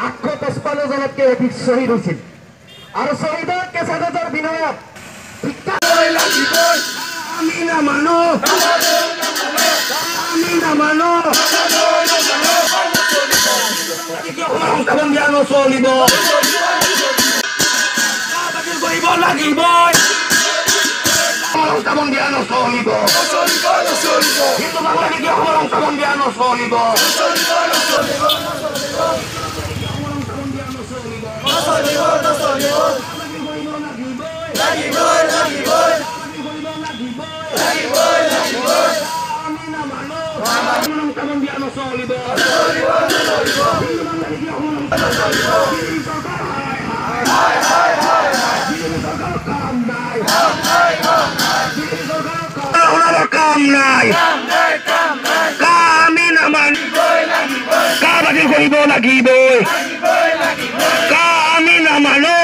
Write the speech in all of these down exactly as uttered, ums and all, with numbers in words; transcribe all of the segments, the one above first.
আঠশ পঁচপন্ন জনতকৈ অধিক শ্বহীদ হৈছিল আৰু শ্বহীদৰ কেঁচাগজৰ বিনয়ত আমি নামানো আমি নামানো সংস্থাপন দিয়া নচলিব কৰিব লাগিবই সংস্থাপন দিয়া নচলিব কিন্তু বাংলাদেশী সংস্থাপন দিয়া নচলিব কাম নাই কামি নামান কা বাতিল কৰিব লাগিবই কামি নামানো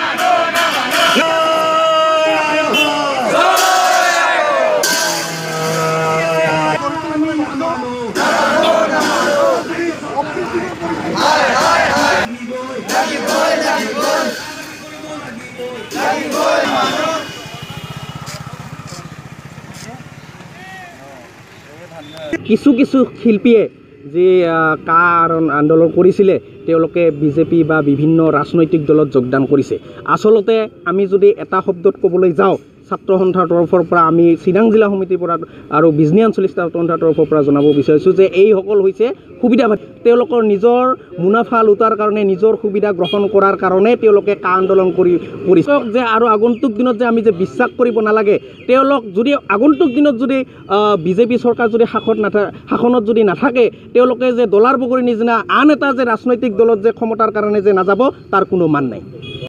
কিছু কিছু শিল্পীয়ে যে কা আন্দোলন কৰিছিলে তেওঁলোকে বিজেপি বা বিভিন্ন ৰাজনৈতিক দলত যোগদান কৰিছে। আচলতে আমি যদি এটা শব্দত ক'বলৈ যাওঁ ছাত্ৰ সন্থাৰ তৰফৰ পৰা আমি চিৰাং জিলা সমিতিৰ পৰা আৰু বিজনী আঞ্চলিক ছাত্ৰ সন্থাৰ তৰফৰ পৰা জনাব বিচাৰিছোঁ যে এইসকল হৈছে সুবিধাবাদী। তেওঁলোকৰ নিজৰ মুনাফা লুটাৰ কাৰণে নিজৰ সুবিধা গ্ৰহণ কৰাৰ কাৰণে তেওঁলোকে কা আন্দোলন কৰি কৰিছে যে আৰু আগন্তুক দিনত যে আমি যে বিশ্বাস কৰিব নালাগে তেওঁলোক যদি আগন্তুক দিনত যদি বিজেপি চৰকাৰ যদি শাসন নাথা শাসনত যদি নাথাকে তেওঁলোকে যে ডলাৰ বগৰীৰ নিচিনা আন এটা যে ৰাজনৈতিক দলত যে ক্ষমতাৰ কাৰণে যে নাযাব তাৰ কোনো মান নাই।